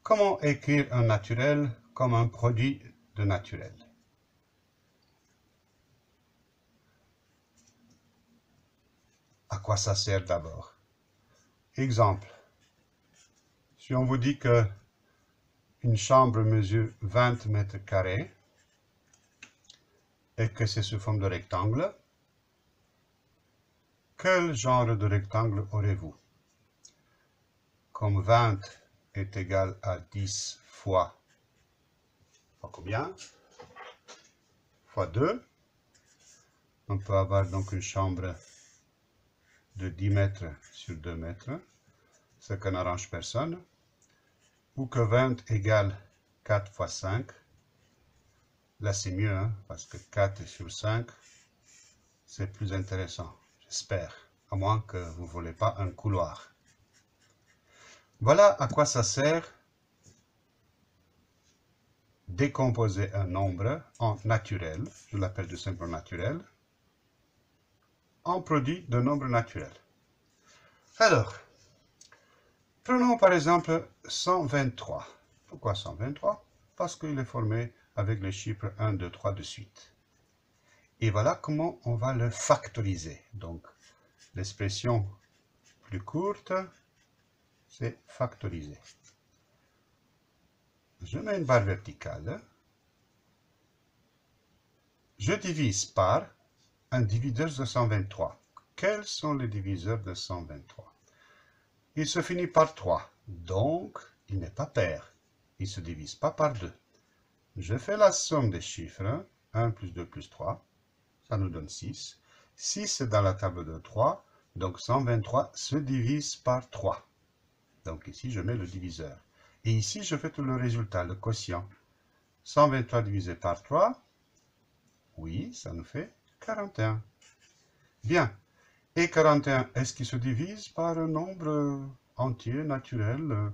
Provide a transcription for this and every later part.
Comment écrire un naturel comme un produit de naturel? À quoi ça sert d'abord? Exemple. Si on vous dit que une chambre mesure 20 mètres carrés et que c'est sous forme de rectangle, quel genre de rectangle aurez-vous? Comme 20 est égal à 10 fois combien? Fois 2. On peut avoir donc une chambre de 10 mètres sur 2 mètres, ce qui n'arrange personne. Ou que 20 égale 4 fois 5. Là, c'est mieux, hein, parce que 4 sur 5, c'est plus intéressant, j'espère, à moins que vous ne voulez pas un couloir. Voilà à quoi ça sert décomposer un nombre en naturel, je l'appelle tout simplement naturel, en produit de nombre naturel. Alors, prenons par exemple 123. Pourquoi 123? Parce qu'il est formé avec les chiffres 1, 2, 3 de suite. Et voilà comment on va le factoriser. Donc, l'expression plus courte, c'est factoriser. Je mets une barre verticale. Je divise par un diviseur de 123. Quels sont les diviseurs de 123? Il se finit par 3, donc il n'est pas pair. Il ne se divise pas par 2. Je fais la somme des chiffres, 1 plus 2 plus 3, ça nous donne 6. 6 est dans la table de 3, donc 123 se divise par 3. Donc ici, je mets le diviseur. Et ici, je fais tout le résultat, le quotient. 123 divisé par 3, oui, ça nous fait 41. Bien. Et 41, est-ce qu'il se divise par un nombre entier, naturel?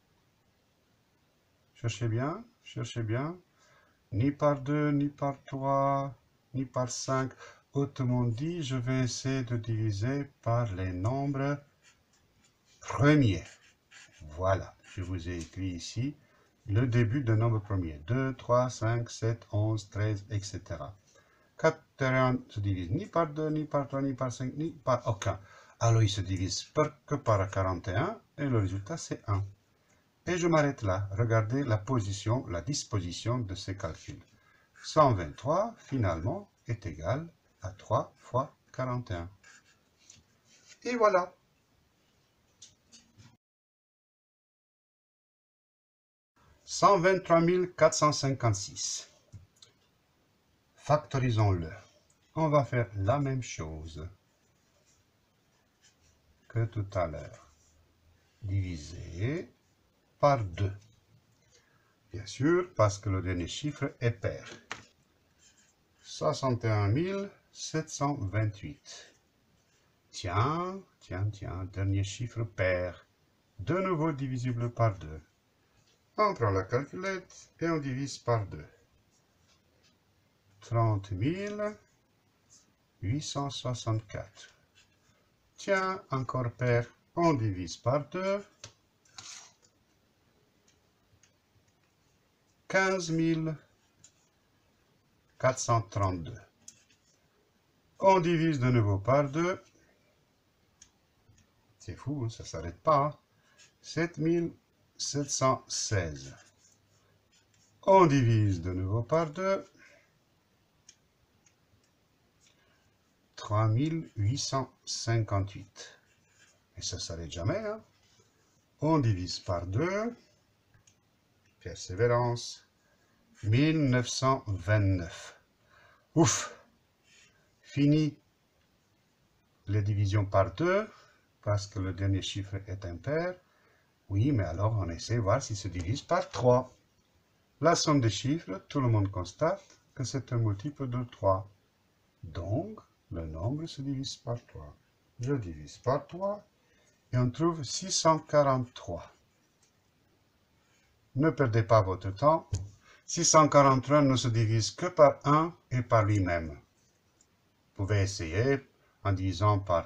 Cherchez bien, cherchez bien. Ni par 2, ni par 3, ni par 5. Autrement dit, je vais essayer de diviser par les nombres premiers. Voilà, je vous ai écrit ici le début de nombre premier. 2, 3, 5, 7, 11, 13, etc. 41 se divise ni par 2, ni par 3, ni par 5, ni par aucun. Alors il se divise que par 41 et le résultat c'est 1. Et je m'arrête là. Regardez la position, la disposition de ces calculs. 123 finalement est égal à 3 fois 41. Et voilà. « 123 456. Factorisons-le. On va faire la même chose que tout à l'heure. Diviser par 2. Bien sûr, parce que le dernier chiffre est pair. 61 728. Tiens, dernier chiffre pair. De nouveau divisible par 2. On prend la calculette et on divise par 2. 30 864. Tiens, encore pair, on divise par 2. 15 432. On divise de nouveau par 2. C'est fou, ça ne s'arrête pas. 7 716. On divise de nouveau par 2. 3 858. Et ça ne s'arrête jamais. Hein? On divise par 2. Persévérance. 1929. Ouf! Fini les divisions par 2, parce que le dernier chiffre est impair. Oui, mais alors on essaie de voir s'il se divise par 3. La somme des chiffres, tout le monde constate que c'est un multiple de 3. Donc, le nombre se divise par 3. Je divise par 3 et on trouve 643. Ne perdez pas votre temps. 643 ne se divise que par 1 et par lui-même. Vous pouvez essayer en divisant par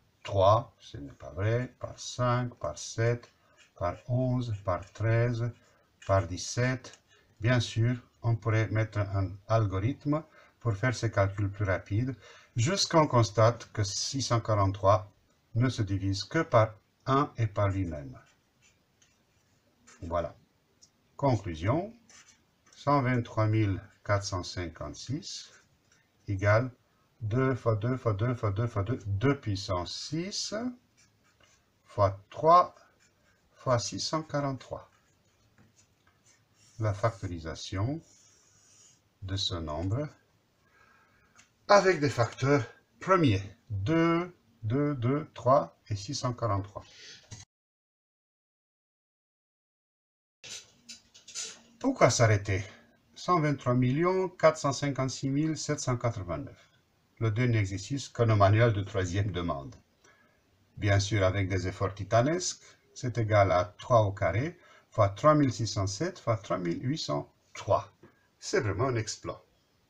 3, ce n'est pas vrai, par 5, par 7, par 11, par 13, par 17. Bien sûr, on pourrait mettre un algorithme pour faire ces calculs plus rapides, jusqu'à qu'on constate que 643 ne se divise que par 1 et par lui-même. Voilà. Conclusion, 123 456 égale 2 fois 2 fois 2 fois 2 fois 2, 2 puissance 6, fois 3 fois 643. La factorisation de ce nombre avec des facteurs premiers, 2, 2, 2, 3 et 643. Pourquoi s'arrêter? 123 456 789. Le dernier exercice comme un manuel de troisième demande. Bien sûr, avec des efforts titanesques, c'est égal à 3 au carré fois 3607 fois 3803. C'est vraiment un exploit.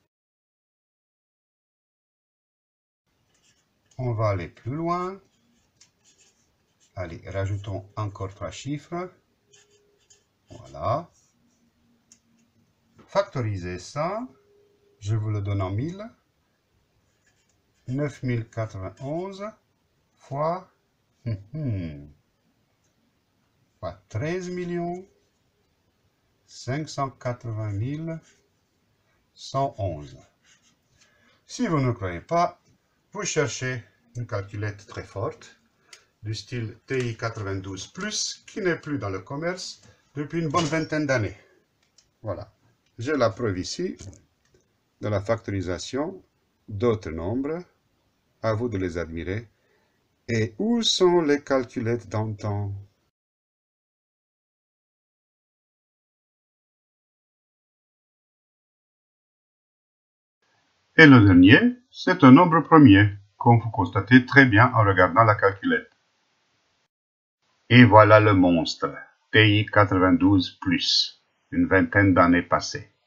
On va aller plus loin. Allez, rajoutons encore 3 chiffres. Voilà. Factoriser ça, je vous le donne en 1000. 9091 fois 13 580 111. Si vous ne croyez pas, vous cherchez une calculette très forte du style TI 92+, qui n'est plus dans le commerce depuis une bonne vingtaine d'années. Voilà. J'ai la preuve ici de la factorisation d'autres nombres. À vous de les admirer. Et où sont les calculettes d'antan? Et le dernier, c'est un nombre premier, comme vous constatez très bien en regardant la calculette. Et voilà le monstre, TI 92+, une vingtaine d'années passées.